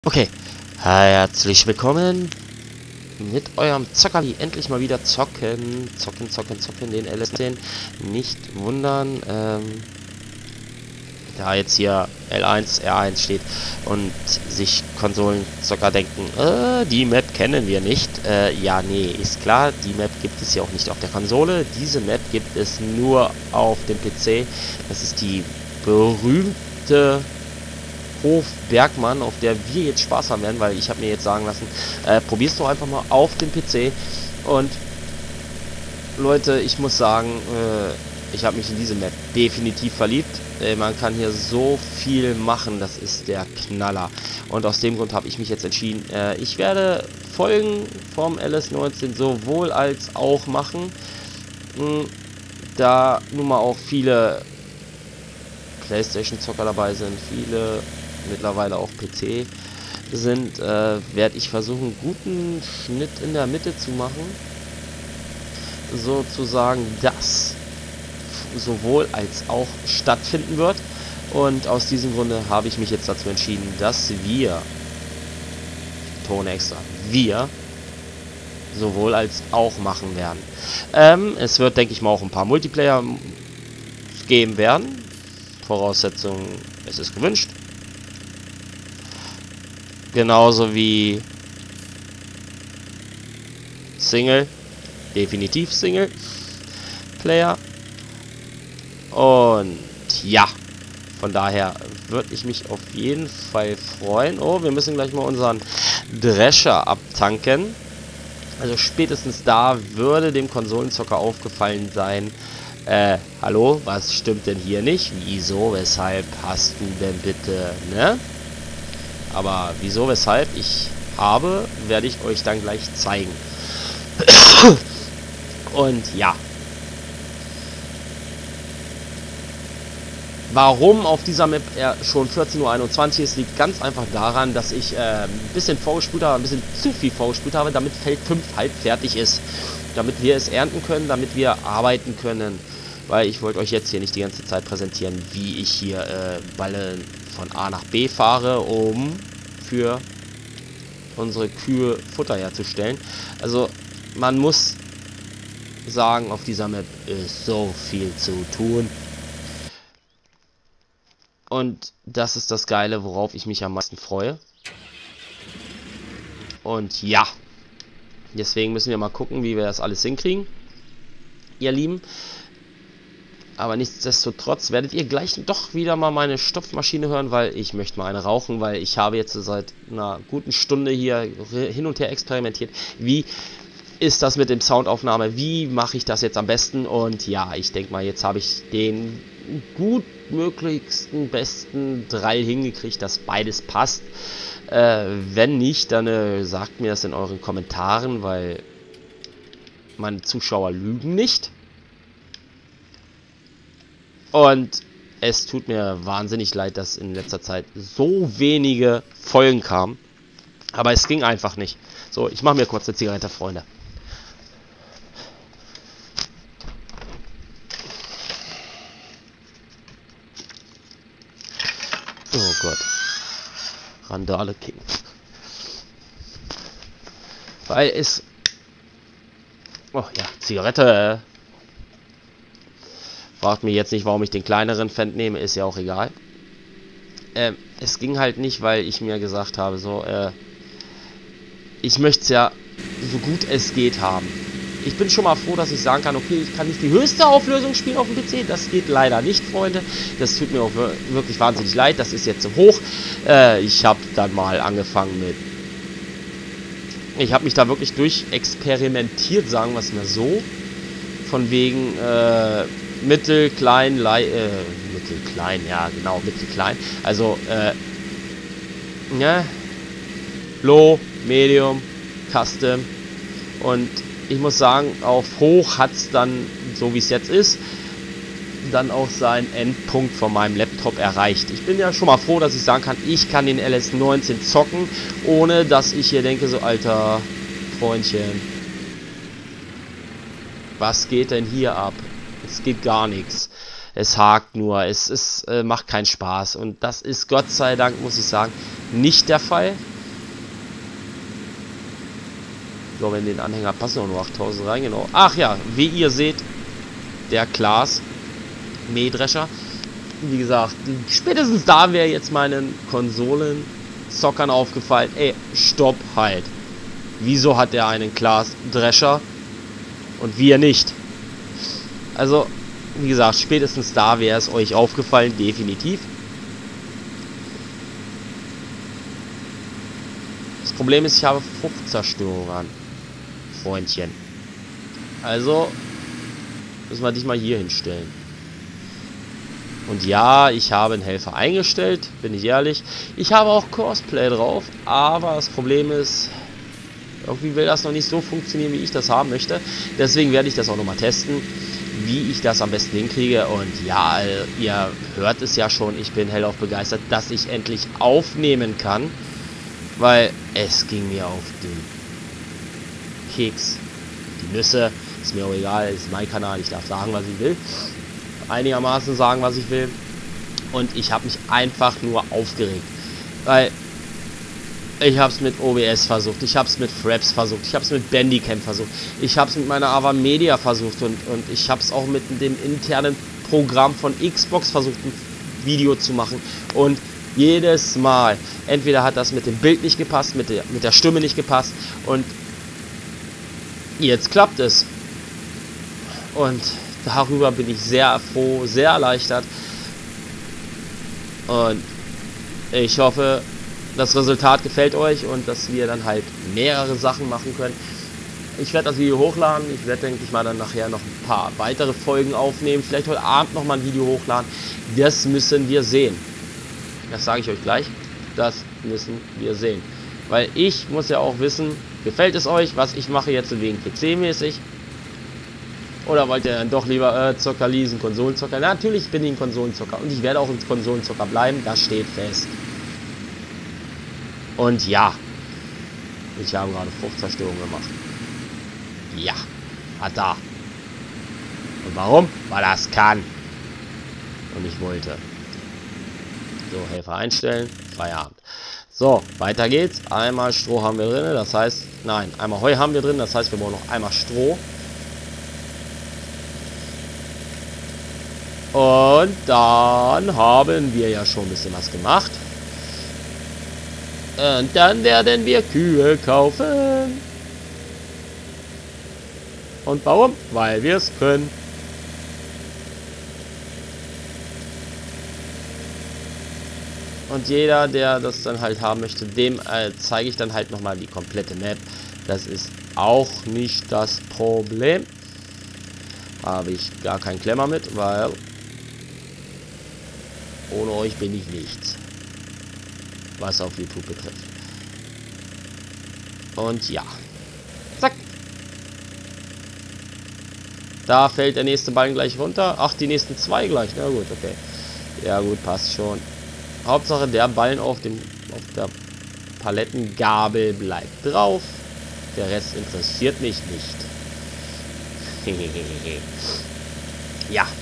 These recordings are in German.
Okay, herzlich willkommen mit eurem Zockerli. Endlich mal wieder zocken, den LS10. Nicht wundern, da jetzt hier L1, R1 steht und sich Konsolenzocker denken, die Map kennen wir nicht. Ja, nee, ist klar, die Map gibt es ja auch nicht auf der Konsole. Diese Map gibt es nur auf dem PC. Das ist die berühmte Hof Bergmann, auf der wir jetzt Spaß haben werden, weil ich habe mir jetzt sagen lassen, probier's doch einfach mal auf dem PC. Und Leute, ich muss sagen, ich habe mich in diese Map definitiv verliebt. Man kann hier so viel machen, das ist der Knaller. Und aus dem Grund habe ich mich jetzt entschieden, ich werde Folgen vom LS19 sowohl als auch machen, da nun mal auch viele PlayStation-Zocker dabei sind, viele mittlerweile auch PC sind, werde ich versuchen, einen guten Schnitt in der Mitte zu machen, sozusagen, das sowohl als auch stattfinden wird. Und aus diesem Grunde habe ich mich jetzt dazu entschieden, dass wir, Ton extra, wir sowohl als auch machen werden. Es wird, denke ich mal, auch ein paar Multiplayer geben werden. Voraussetzung, es ist gewünscht. Genauso wie Single, definitiv Single Player. Und ja, von daher würde ich mich auf jeden Fall freuen. Oh, wir müssen gleich mal unseren Drescher abtanken. Also spätestens da würde dem Konsolenzocker aufgefallen sein, hallo, was stimmt denn hier nicht? Wieso, weshalb hast du denn bitte, ne? Aber wieso, weshalb ich habe, werde ich euch dann gleich zeigen. Und ja. Warum auf dieser Map schon 14:21 Uhr ist, liegt ganz einfach daran, dass ich ein bisschen vorgespult habe, ein bisschen zu viel vorgespult habe, damit Feld 5 halb fertig ist. Damit wir es ernten können, damit wir arbeiten können. Weil ich wollte euch jetzt hier nicht die ganze Zeit präsentieren, wie ich hier Ballen von A nach B fahre, um für unsere Kühe Futter herzustellen. Also man muss sagen, auf dieser Map ist so viel zu tun. Und das ist das Geile, worauf ich mich am meisten freue. Und ja, deswegen müssen wir mal gucken, wie wir das alles hinkriegen, ihr Lieben. Aber nichtsdestotrotz werdet ihr gleich doch wieder mal meine Stopfmaschine hören, weil ich möchte mal eine rauchen, weil ich habe jetzt seit einer guten Stunde hier hin und her experimentiert. Wie ist das mit dem Soundaufnahme? Wie mache ich das jetzt am besten? Und ja, ich denke mal, jetzt habe ich den gutmöglichsten, besten Drall hingekriegt, dass beides passt. Wenn nicht, dann sagt mir das in euren Kommentaren, weil meine Zuschauer lügen nicht. Und es tut mir wahnsinnig leid, dass in letzter Zeit so wenige Folgen kamen. Aber es ging einfach nicht. So, ich mache mir kurz eine Zigarette, Freunde. Oh Gott. Randale King. Weil es... Oh ja, Zigarette. Fragt mich jetzt nicht, warum ich den kleineren Fendt nehme, ist ja auch egal. Es ging halt nicht, weil ich mir gesagt habe, so, ich möchte es ja so gut es geht haben. Ich bin schon mal froh, dass ich sagen kann, okay, ich kann nicht die höchste Auflösung spielen auf dem PC. Das geht leider nicht, Freunde. Das tut mir auch wirklich wahnsinnig leid. Das ist jetzt zu hoch. Ich habe dann mal angefangen mit... Ich habe mich da wirklich durchexperimentiert, sagen wir es mal so. Von wegen, mittelklein, mittelklein, ja genau, mittelklein. Also, ja, Low, Medium, Custom. Und ich muss sagen, auf Hoch hat es dann, so wie es jetzt ist, dann auch seinen Endpunkt von meinem Laptop erreicht. Ich bin ja schon mal froh, dass ich sagen kann, ich kann den LS19 zocken, ohne dass ich hier denke, so, alter Freundchen, was geht denn hier ab? Es geht gar nichts. Es hakt nur. Es macht keinen Spaß. Und das ist, Gott sei Dank, muss ich sagen, nicht der Fall. glaube, in den Anhänger passen auch nur 8000 rein, genau. Ach ja, wie ihr seht, der Klaas Mähdrescher. Wie gesagt, spätestens da wäre jetzt meinen Konsolenzockern aufgefallen, ey, stopp halt. Wieso hat er einen Klaas Drescher und wir nicht? Also, wie gesagt, spätestens da wäre es euch aufgefallen, definitiv. Das Problem ist, ich habe Fruchtzerstörung an, Freundchen. Also, müssen wir dich mal hier hinstellen. Und ja, ich habe einen Helfer eingestellt, bin ich ehrlich. Ich habe auch Cosplay drauf, aber das Problem ist, irgendwie will das noch nicht so funktionieren, wie ich das haben möchte. Deswegen werde ich das auch nochmal testen, wie ich das am besten hinkriege. Und ja, ihr hört es ja schon, ich bin hellauf begeistert, dass ich endlich aufnehmen kann. Weil es ging mir auf den Keks, die Nüsse, ist mir auch egal, ist mein Kanal, ich darf sagen, was ich will. Einigermaßen sagen, was ich will. Und ich habe mich einfach nur aufgeregt. Weil ich habe es mit OBS versucht, ich habe es mit Fraps versucht, ich habe es mit Bandicam versucht, ich habe es mit meiner Ava Media versucht und ich habe es auch mit dem internen Programm von Xbox versucht, ein Video zu machen. Und jedes Mal, entweder hat das mit dem Bild nicht gepasst, mit der Stimme nicht gepasst und jetzt klappt es. Und darüber bin ich sehr froh, sehr erleichtert. Und ich hoffe, das Resultat gefällt euch und dass wir dann halt mehrere Sachen machen können. Ich werde das Video hochladen. Ich werde, denke ich mal, dann nachher noch ein paar weitere Folgen aufnehmen. Vielleicht heute Abend noch mal ein Video hochladen. Das müssen wir sehen. Das sage ich euch gleich. Das müssen wir sehen. Weil ich muss ja auch wissen, gefällt es euch, was ich mache jetzt wegen PC-mäßig? Oder wollt ihr dann doch lieber Zockerli, ein Konsolenzocker? Natürlich bin ich ein Konsolenzocker und ich werde auch ein Konsolenzocker bleiben, das steht fest. Und ja, ich habe gerade Fruchtzerstörung gemacht. Ja, hat da. Und warum? Weil das kann. Und ich wollte. So, Helfer einstellen, Feierabend. So, weiter geht's. Einmal Stroh haben wir drin, das heißt, nein, einmal Heu haben wir drin, das heißt, wir brauchen noch einmal Stroh. Und dann haben wir ja schon ein bisschen was gemacht. Und dann werden wir Kühe kaufen. Und warum? Weil wir es können. Und jeder, der das dann halt haben möchte, dem zeige ich dann halt nochmal die komplette Map. Das ist auch nicht das Problem. Habe ich gar keinen Klemmer mit, weil ohne euch bin ich nichts. Was auf YouTube betrifft. Und ja. Zack. Da fällt der nächste Ballen gleich runter. Ach, die nächsten zwei gleich. Na gut, okay. Ja gut, passt schon. Hauptsache der Ballen auf der Palettengabel bleibt drauf. Der Rest interessiert mich nicht. Ja.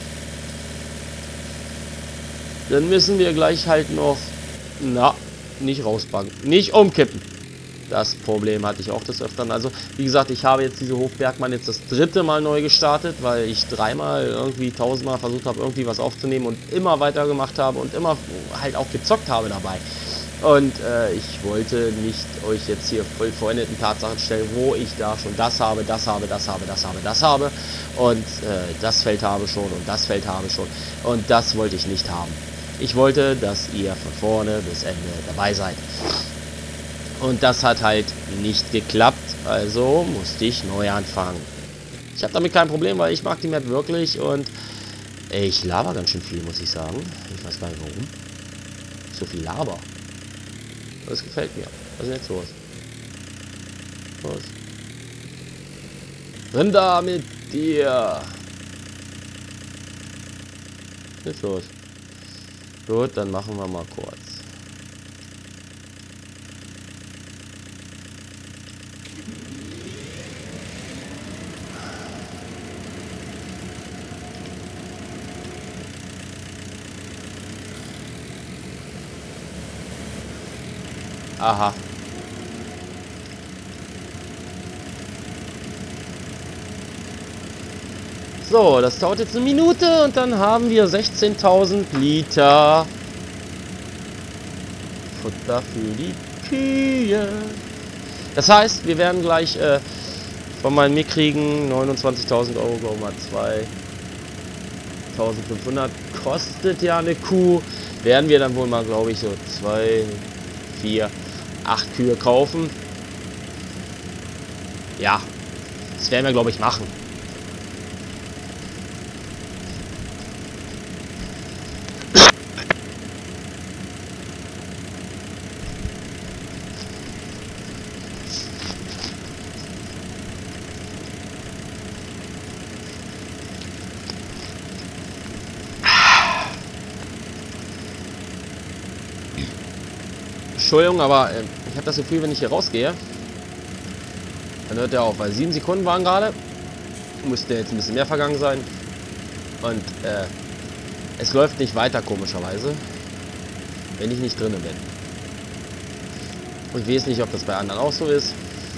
Dann müssen wir gleich halt noch... Na, nicht rausbacken. Nicht umkippen. Das Problem hatte ich auch des Öfteren. Also, wie gesagt, ich habe jetzt diese Hofbergmann jetzt das dritte Mal neu gestartet, weil ich dreimal irgendwie 1000-mal versucht habe, irgendwie was aufzunehmen und immer weitergemacht habe und immer halt auch gezockt habe dabei. Und ich wollte nicht euch jetzt hier voll verwendeten Tatsachen stellen, wo ich da schon das habe, das habe, das habe, das habe, das habe und das Feld habe schon und das Feld habe schon und das wollte ich nicht haben. Ich wollte, dass ihr von vorne bis Ende dabei seid. Und das hat halt nicht geklappt, also musste ich neu anfangen. Ich habe damit kein Problem, weil ich mag die Map wirklich und ich laber ganz schön viel, muss ich sagen. Ich weiß gar nicht warum. So viel Laber. Das gefällt mir. Was ist denn jetzt los? Was? Rinder mit dir! Was ist los? Gut, dann machen wir mal kurz. Aha. So, das dauert jetzt eine Minute und dann haben wir 16.000 Liter Futter für die Kühe. Das heißt, wir werden gleich von meinem mickrigen 29.000 Euro, glaube ich mal 2.500 kostet ja eine Kuh. Werden wir dann wohl mal, glaube ich, so 2, 4, 8 Kühe kaufen. Ja, das werden wir, glaube ich, machen. Entschuldigung, aber ich habe das Gefühl, wenn ich hier rausgehe, dann hört er auf, weil 7 Sekunden waren gerade. Müsste jetzt ein bisschen mehr vergangen sein. Und es läuft nicht weiter, komischerweise, wenn ich nicht drinnen bin. Und ich weiß nicht, ob das bei anderen auch so ist.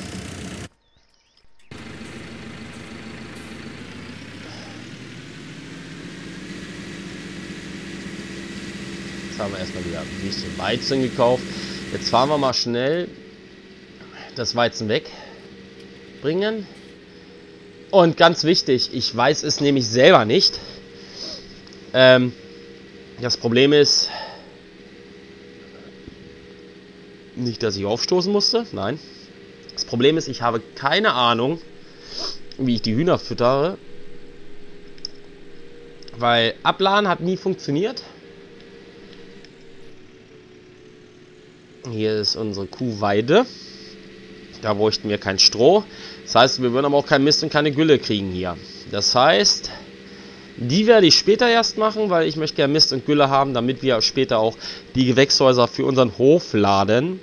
Jetzt haben wir erstmal wieder ein bisschen Weizen gekauft. Jetzt fahren wir mal schnell das Weizen wegbringen. Und ganz wichtig, ich weiß es nämlich selber nicht. Das Problem ist, nicht, dass ich aufstoßen musste, nein. Das Problem ist, ich habe keine Ahnung, wie ich die Hühner füttere. Weil Abladen hat nie funktioniert. Hier ist unsere Kuhweide. Da bräuchten wir kein Stroh. Das heißt, wir würden aber auch kein Mist und keine Gülle kriegen hier. Das heißt, die werde ich später erst machen, weil ich möchte gerne Mist und Gülle haben, damit wir später auch die Gewächshäuser für unseren Hofladen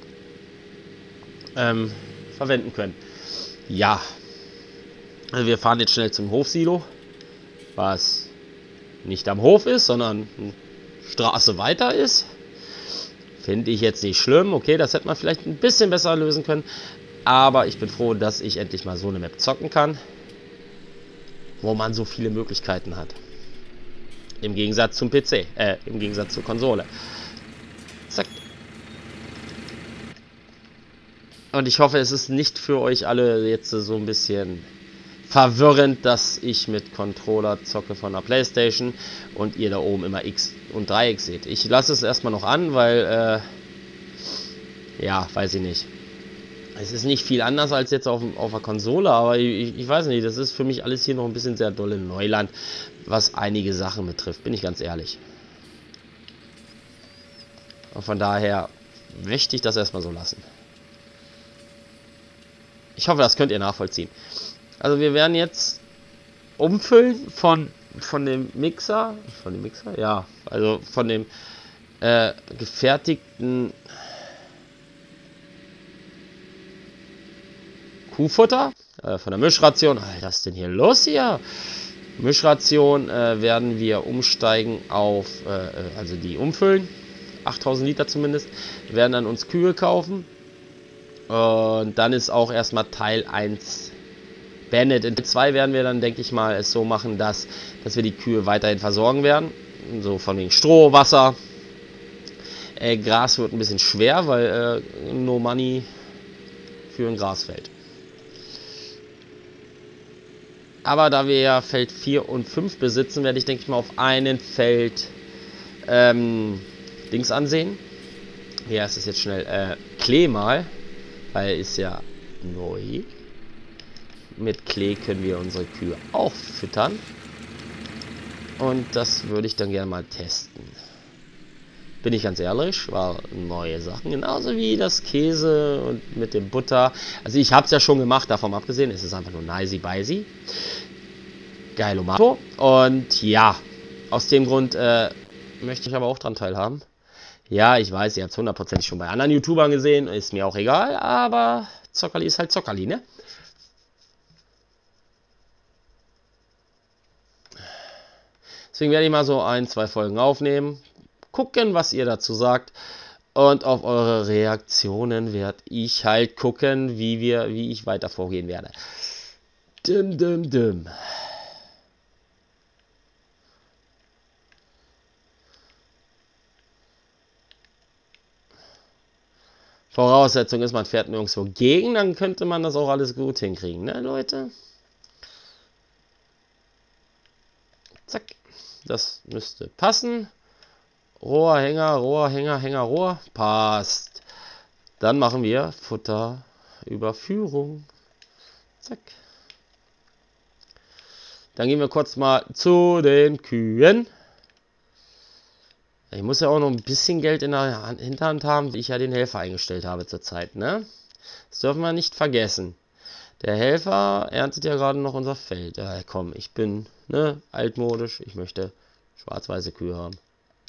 verwenden können. Ja. Also wir fahren jetzt schnell zum Hofsilo, was nicht am Hof ist, sondern eine Straße weiter ist. Finde ich jetzt nicht schlimm. Okay, das hätte man vielleicht ein bisschen besser lösen können. Aber ich bin froh, dass ich endlich mal so eine Map zocken kann, wo man so viele Möglichkeiten hat. Im Gegensatz zum PC. Im Gegensatz zur Konsole. Zack. Und ich hoffe, es ist nicht für euch alle jetzt so ein bisschen verwirrend, dass ich mit Controller zocke von der Playstation und ihr da oben immer X und Dreieck seht. Ich lasse es erstmal noch an, weil, ja, weiß ich nicht. Es ist nicht viel anders als jetzt auf der Konsole, aber ich weiß nicht, das ist für mich alles hier noch ein bisschen sehr dolle Neuland, was einige Sachen betrifft, bin ich ganz ehrlich. Und von daher möchte ich das erstmal so lassen. Ich hoffe, das könnt ihr nachvollziehen. Also wir werden jetzt umfüllen von dem Mixer. Von dem Mixer? Ja. Also von dem gefertigten Kuhfutter. Von der Mischration. Alter, was ist denn hier los hier? Mischration werden wir umsteigen auf, also die umfüllen. 8000 Liter zumindest. Wir werden dann uns Kühe kaufen. Und dann ist auch erstmal Teil 1 beendet. In 2 werden wir dann, denke ich mal, es so machen, dass wir die Kühe weiterhin versorgen werden. So von wegen Stroh, Wasser. Gras wird ein bisschen schwer, weil no money für ein Grasfeld. Aber da wir ja Feld 4 und 5 besitzen, werde ich, denke ich mal, auf einen Feld Dings ansehen. Hier ist es jetzt schnell Klee mal, weil ist ja neu. Mit Klee können wir unsere Kühe auch füttern. Und das würde ich dann gerne mal testen. Bin ich ganz ehrlich, war neue Sachen. Genauso wie das Käse und mit dem Butter. Also ich habe es ja schon gemacht, davon abgesehen. Es ist einfach nur nicey-bicey. Geilomato. Und ja, aus dem Grund möchte ich aber auch dran teilhaben. Ja, ich weiß, ihr habt es 100% schon bei anderen YouTubern gesehen. Ist mir auch egal, aber Zockerli ist halt Zockerli, ne? Deswegen werde ich mal so 1, 2 Folgen aufnehmen. Gucken, was ihr dazu sagt. Und auf eure Reaktionen werde ich halt gucken, wie ich weiter vorgehen werde. Dim, dim, dim. Voraussetzung ist, man fährt nirgendwo gegen, dann könnte man das auch alles gut hinkriegen, ne, Leute? Zack. Das müsste passen. Rohr, Hänger, Hänger, Rohr. Passt. Dann machen wir Futterüberführung. Zack. Dann gehen wir kurz mal zu den Kühen. Ich muss ja auch noch ein bisschen Geld in der Hinterhand haben, wie ich ja den Helfer eingestellt habe zurzeit, ne? Das dürfen wir nicht vergessen. Der Helfer erntet ja gerade noch unser Feld. Ja, komm, ich bin, ne, altmodisch. Ich möchte schwarz-weiße Kühe haben.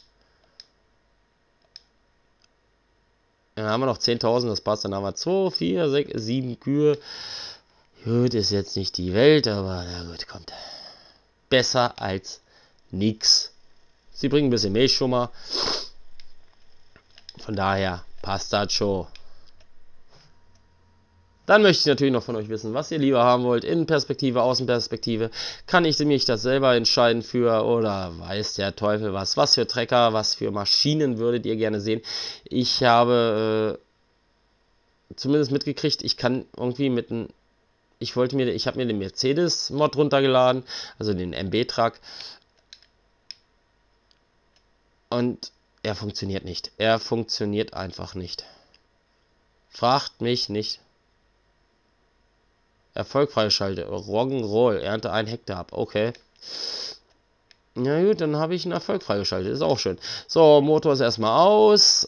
Dann haben wir noch 10.000, das passt. Dann haben wir 2, 4, 6, 7 Kühe. Gut, ist jetzt nicht die Welt, aber na gut, kommt. Besser als nix. Sie bringen ein bisschen Milch schon mal. Von daher passt das schon. Dann möchte ich natürlich noch von euch wissen, was ihr lieber haben wollt. Innenperspektive, Außenperspektive. Kann ich mich das selber entscheiden für oder weiß der Teufel was? Was für Trecker, was für Maschinen würdet ihr gerne sehen? Ich habe zumindest mitgekriegt, ich kann irgendwie mit einem... Ich habe mir den Mercedes-Mod runtergeladen, also den MB-Truck. Und er funktioniert nicht. Er funktioniert einfach nicht. Fragt mich nicht. Erfolg freischalten. Rock'n'Roll. Ernte 1 Hektar ab. Okay. Na gut, dann habe ich einen Erfolg freigeschaltet. Ist auch schön. So, Motor ist erstmal aus.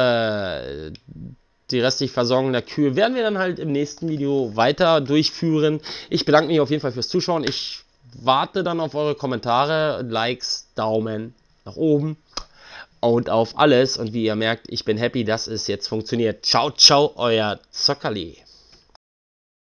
Die restliche Versorgung der Kühe werden wir dann halt im nächsten Video weiter durchführen. Ich bedanke mich auf jeden Fall fürs Zuschauen. Ich warte dann auf eure Kommentare, Likes, Daumen nach oben und auf alles. Und wie ihr merkt, ich bin happy, dass es jetzt funktioniert. Ciao, ciao, euer Zockerli.